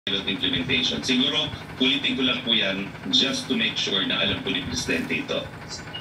pilot implementation. Siguro, ulitin ko lang po yan just to make sure na alam po ni Presidente ito.